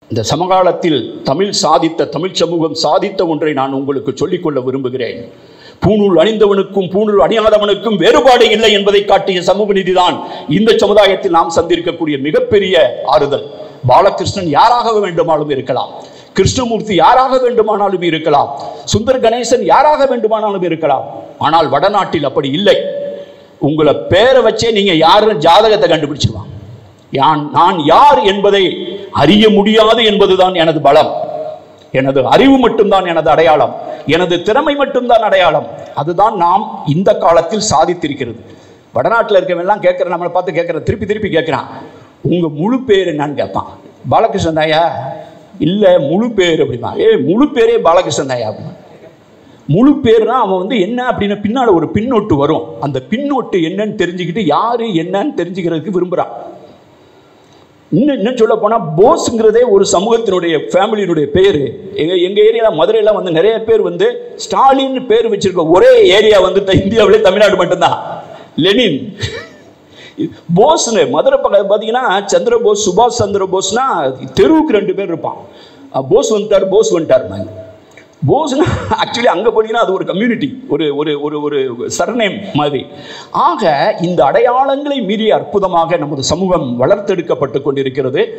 இந்த சமகாலத்தில் தமிழ் சமூகம் சாதித்த ஒன்றை நான் உங்களுக்கு சொல்லிக்கொள்ள விரும்புகிறேன். பூணூல் அணிந்தவனுக்கும் பூணூல் அணியாதவனுக்கும் வேறுபாடு இல்லை என்பதை காட்டிய சமூக நீதிதான் இந்த சமுதாயத்தில் நாம் சந்திருக்கக்கூடிய மிகப்பெரிய ஆறுதல். பாலகிருஷ்ணன் யாராக வேண்டுமானாலும் இருக்கலாம், கிருஷ்ணமூர்த்தி யாராக வேண்டுமானாலும் இருக்கலாம், சுந்தர் கணேசன் யாராக வேண்டுமானாலும் இருக்கலாம். ஆனால் வடநாட்டில் அப்படி இல்லை. உங்களை பேரை வச்சே நீங்க யாருன்னு ஜாதகத்தை கண்டுபிடிச்சிருவாங்க. நான் யார் என்பதை அறிய முடியாது என்பதுதான் எனது பலம். எனது அறிவு மட்டும்தான் எனது அடையாளம், எனது திறமை மட்டும்தான் அடையாளம். அதுதான் நாம் இந்த காலத்தில் சாதித்திருக்கிறது. வடநாட்டில் இருக்கவெல்லாம் கேட்குற, நம்மளை பார்த்து கேட்குற, திருப்பி கேட்குறான், உங்க முழு பேர் என்னன்னு கேட்பான். பாலகிருஷ்ணன் தாயா? இல்லை, முழு பேர் அப்படின்னா. முழு பேரே பாலகிருஷ்ணன் தாயா அப்படின்னா. முழு பேர்னா அவன் என்ன அப்படின்னு பின்னால் ஒரு பின்னோட்டு வரும். அந்த பின்னோட்டு என்னன்னு தெரிஞ்சுக்கிட்டு யாரு என்னன்னு தெரிஞ்சுக்கிறதுக்கு விரும்புகிறான். இன்னும் சொல்ல போனால் போஸ்ங்கிறதே ஒரு சமூகத்தினுடைய ஃபேமிலியினுடைய பேர். எங்கள் ஏரியாவில் மதுரையில் நிறைய பேர் ஸ்டாலின் பேர் வச்சிருக்க ஒரே ஏரியா இந்தியாவிலே தமிழ்நாடு மட்டும்தான். லெனின், போஸ்னு மதுரை பக்கம் பார்த்தீங்கன்னா சந்திரபோஸ், சுபாஷ் சந்திர போஸ்னா தெருவுக்கு 2 பேர் இருப்பான். போஸ் வந்துட்டார். போஸ்னா ஆக்சுவலி அங்கே போனீங்கன்னா அது ஒரு கம்யூனிட்டி, ஒரு சர்நேம் மாதிரி. ஆக இந்த அடையாளங்களை மீறி அற்புதமாக நமது சமூகம் வளர்த்தெடுக்கப்பட்டு கொண்டிருக்கிறது.